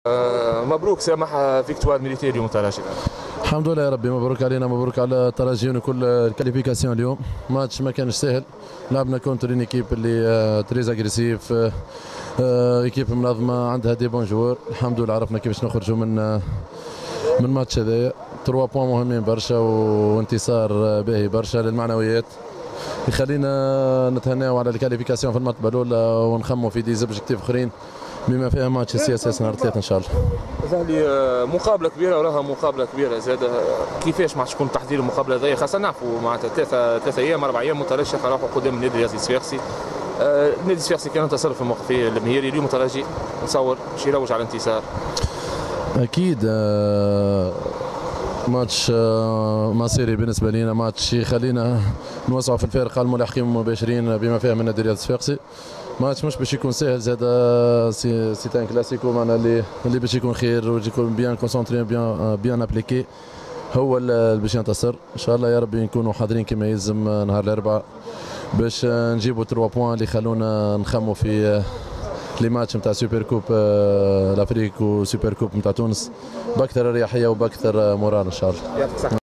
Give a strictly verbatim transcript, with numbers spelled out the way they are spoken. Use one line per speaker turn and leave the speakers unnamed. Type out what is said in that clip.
آه، مبروك سامح فيكتوار ميليتير اليوم ترجي.
الحمد لله يا ربي، مبروك علينا، مبروك على الترجي وكل الكاليفيكاسيون. اليوم ماتش ما كانش سهل، لعبنا كونتر ان ايكيب اللي تريز اجريسيف، ايكيب منظمه عندها دي بون جوور. الحمد لله عرفنا كيفاش نخرجوا من من الماتش هذايا. ثلاثة بوان مهمين برشا وانتصار باهي برشا للمعنويات، يخلينا نتهناو على الكاليفيكاسيون في المرتبه الاولى ونخموا في دي زوبجيكتيف اخرين بما فيها ماتش السي اس اس نهار ثلاثة ان شاء الله.
زهلي مقابله كبيره وراها مقابله كبيره زاد، كيفاش ما تكون تحضير المقابله هذه؟ خاصه نعرفوا معناتها ثلاثه ثلاثه ايام اربع ايام مترشح راحوا قدام النادي الرياضي الصفاقسي. النادي الصفاقسي كان انتصر في الموقف المهيري، اليوم الترجي نتصور باش يروج على الانتصار.
اكيد ماتش مصيري بالنسبه لنا، ماتش يخلينا نوسعوا في الفارق على الملاحقين المباشرين بما فيها من النادي الرياضي الصفاقسي. ماتش مش باش يكون سهل زاد، سي سي تان كلاسيكو معنا اللي اللي باش يكون خير ويجي يكون بيان كونسونتري بيان بيان ابليكي، هو اللي باش ينتصر ان شاء الله. يا ربي نكونوا حاضرين كما يلزم نهار الاربعاء باش نجيبوا ثلاثة بوان اللي يخلونا نخموا في لي ماتش نتاع سوبر كوب الافريك وسوبر كوب نتاع تونس باكثر اريحيه وباكثر مورال ان شاء الله.